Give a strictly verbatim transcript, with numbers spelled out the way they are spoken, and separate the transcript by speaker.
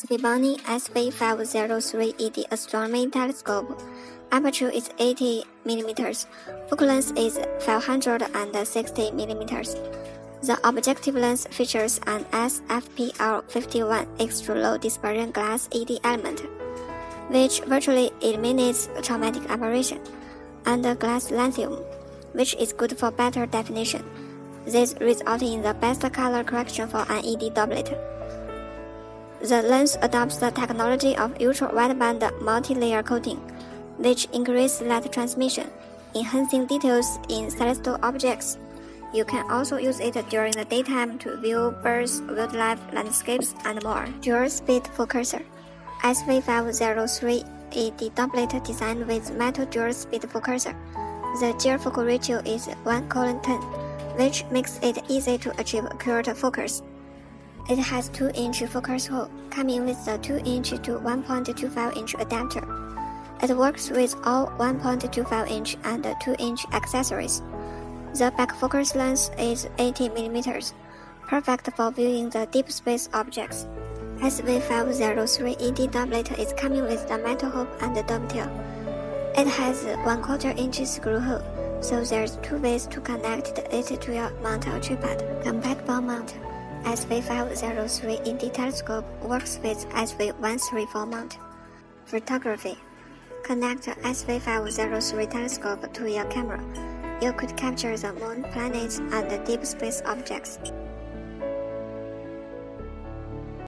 Speaker 1: Vibony S V five oh three E D Astronomy Telescope. Aperture is eighty millimeters. Focal length is five hundred sixty millimeters. The objective lens features an S F P L fifty-one extra low dispersion glass E D element, which virtually eliminates traumatic aberration, and a glass lithium, which is good for better definition. This results in the best color correction for an E D doublet. The lens adopts the technology of ultra-wideband multi-layer coating, which increases light transmission, enhancing details in celestial objects. You can also use it during the daytime to view birds, wildlife, landscapes, and more. Dual speed focuser. S V five oh three E D doublet designed with metal dual speed focuser. The gear focal ratio is one colon ten, which makes it easy to achieve accurate focus. It has two inch focus hole, coming with the two inch to one point two five inch adapter. It works with all one point two five inch and two inch accessories. The back focus lens is eighty millimeters, perfect for viewing the deep space objects. S V five oh three E D doublet is coming with the metal hoop and the dovetail. It has one quarter inch screw hole, so there's two ways to connect it to your mount or tripod. Compatible mount. S V five oh three E D telescope works with S V one thirty-four mount. Photography. Connect S V five oh three telescope to your camera. You could capture the moon, planets, and deep space objects.